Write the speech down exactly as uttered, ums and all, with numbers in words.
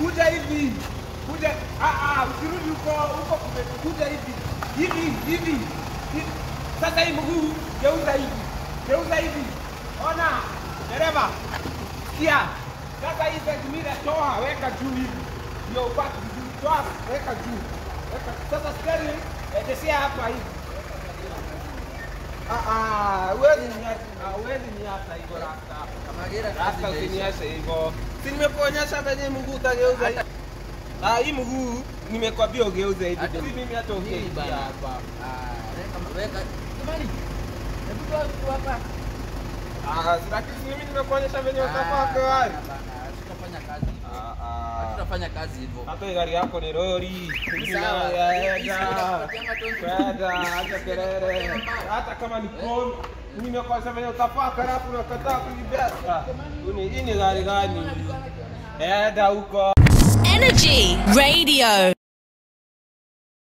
Kuja hivi. Kuja ah ah usirudi huko huko kuja hivi. Hivi hivi. Sasa hii mguu geuza hivi. Geuza hivi. Ona. Dereva. Sikia. Sasa hii side toa weka juu hivi. Ndio upate juu. Toa weka juu. Weka. Sasa steering endeshea hapa hivi. Ah ah, wewe ni wewe ni hata hivyo rasta. Kama gira rasta usiniache hivyo. Si nimekuonyesha venye mguu utageuza hivi. Ah, hii mguu nimekwambia ugeuze hivi. Si mimi hata ongei hapa. Ah, weka weka. Jamani. Hebu toa hapa. Ah, lakini mimi nimekuonyesha venye utafaa kwa wapi? Tutafanya kazi hivyo. Ah ah. Tutafanya kazi hivyo. Hata gari yako ni lori. Sawa, yaenda. Kwenda, acha kelele. Hata kama ni kon, mimi nimekuonyesha venye utafaa halafu unakataa kunibeba. Hii ni gari gani? Enda huko. Energy Radio.